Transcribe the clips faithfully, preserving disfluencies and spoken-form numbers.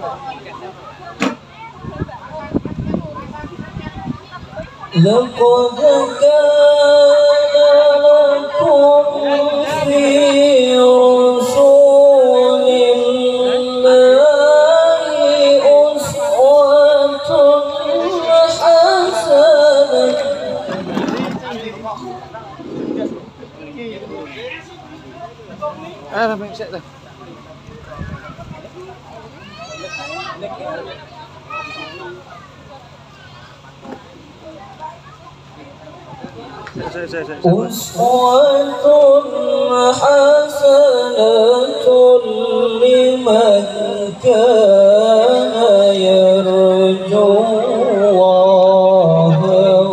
لقد كان لكم في رسول الله أسوة حسنة Ah, ramai set dah. أسوة حسنة لمن كان يرجو الله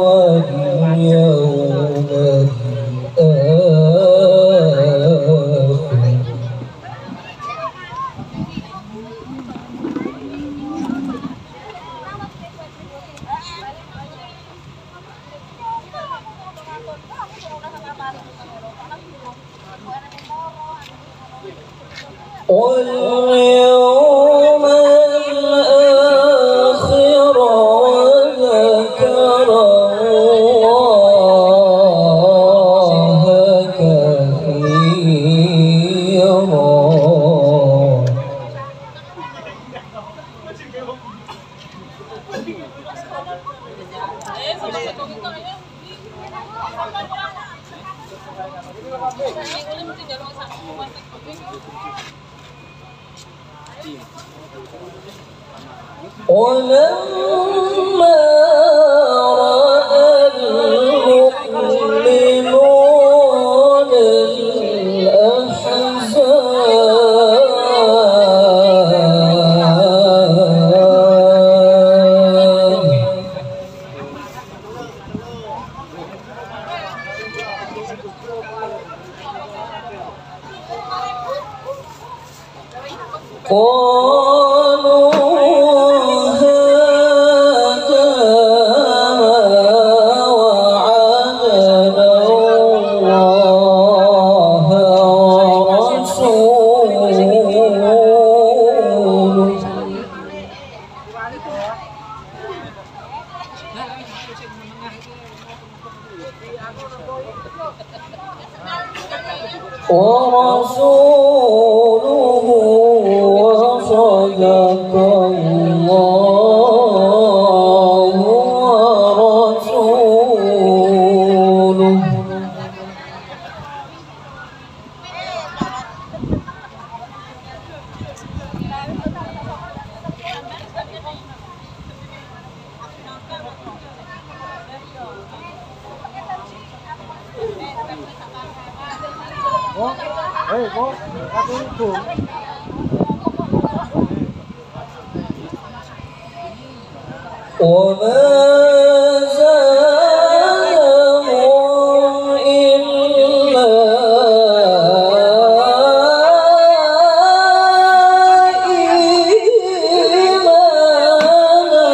واليوم الآخر واليوم الآخر وذكر الله كثيرا ولما رأى المؤمنون الأحزاب قالوا هذا وعدنا الله ورسوله ورسوله وصدق الله ورسوله Oh, hey, bos, aku itu. وما زادهم إلا إيمانا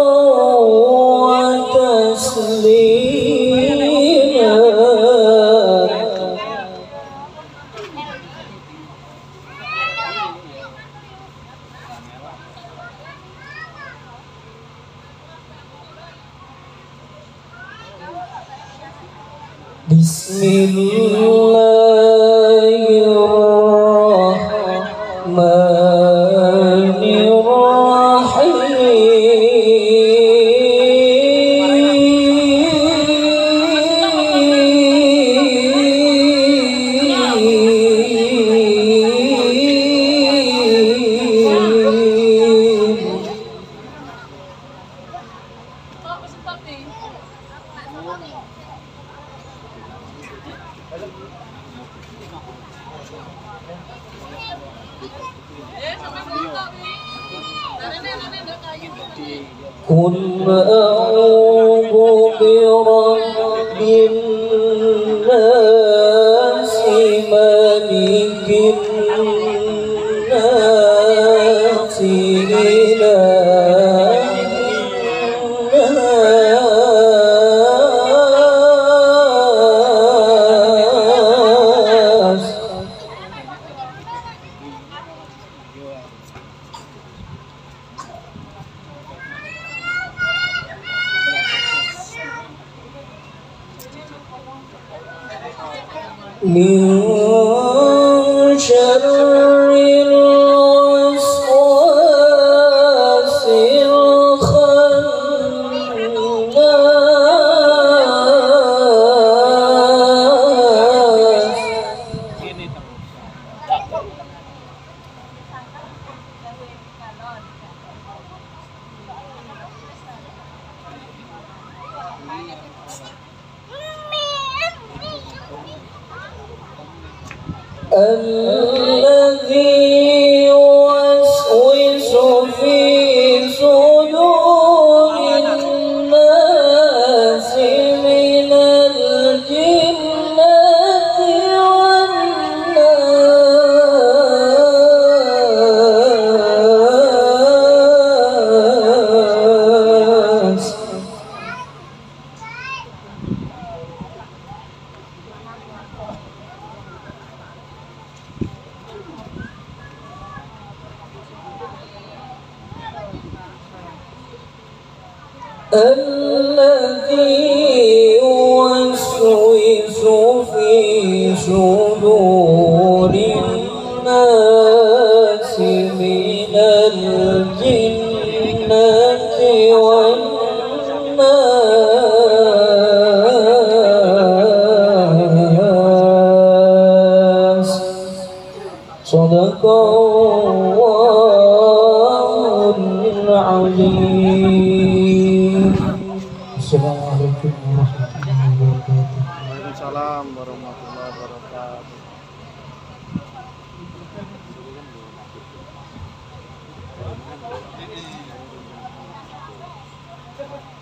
وتسليما قل أعوذ برب الناس ملك الناس إله الناس من شر الوسواس الخناس الذي يوسوس في صدور الناس من الجنة والناس. الذي يوسوس في صدور الناس من الجنة والناس. صدق الله العظيم. Assalamualaikum warahmatullahi wabarakatuh. Waalaikumsalam warahmatullahi wabarakatuh. Thank you.